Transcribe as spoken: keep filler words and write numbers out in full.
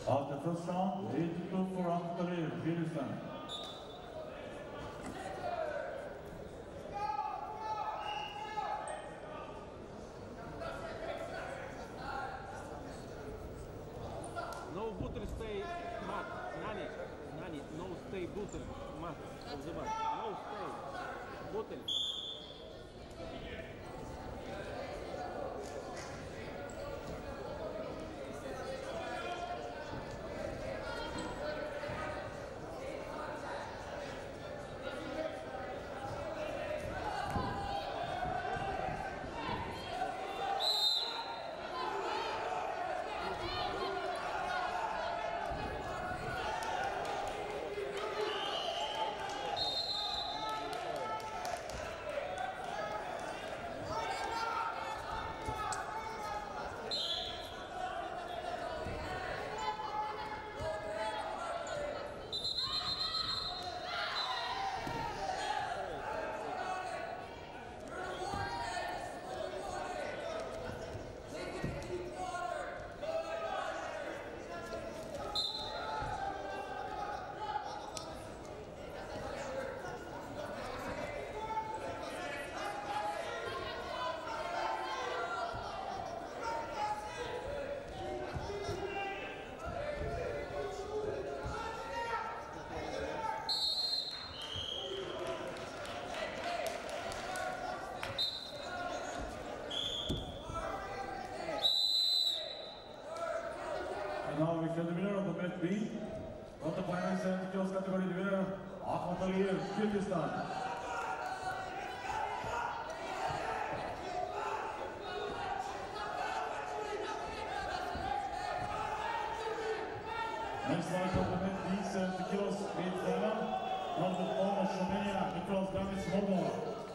After the first round, eighty-two for Antalya, Kyrgyzstan. No butter stay mat, Nani, Nani, no stay butter mat, no stay butter. Now we can the winner of the bet B. From the final seventy kilos category, the winner, Akhmat Aliyev, Kyrgyzstan. Next fight of the bet B, seventy kilos, eight final. From the former Romania, Nicolas Gamis, Moldova.